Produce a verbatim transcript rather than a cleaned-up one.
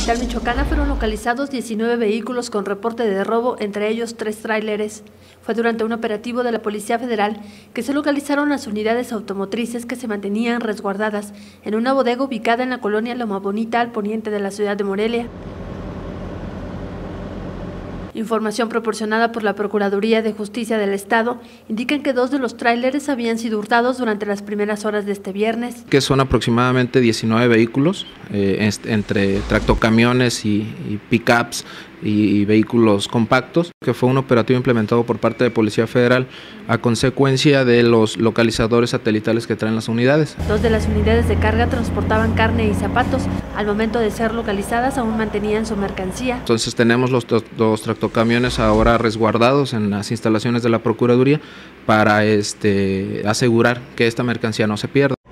capital michoacana fueron localizados diecinueve vehículos con reporte de robo, entre ellos tres tráileres. Fue durante un operativo de la Policía Federal que se localizaron las unidades automotrices que se mantenían resguardadas en una bodega ubicada en la colonia Loma Bonita, al poniente de la ciudad de Morelia. Información proporcionada por la Procuraduría de Justicia del Estado indican que dos de los tráileres habían sido hurtados durante las primeras horas de este viernes. Que son aproximadamente diecinueve vehículos, eh, entre tractocamiones y, y pick-ups y, y vehículos compactos, que fue un operativo implementado por parte de Policía Federal a consecuencia de los localizadores satelitales que traen las unidades. Dos de las unidades de carga transportaban carne y zapatos. Al momento de ser localizadas aún mantenían su mercancía. Entonces tenemos los, los tractocamiones ahora resguardados en las instalaciones de la Procuraduría para este, asegurar que esta mercancía no se pierda.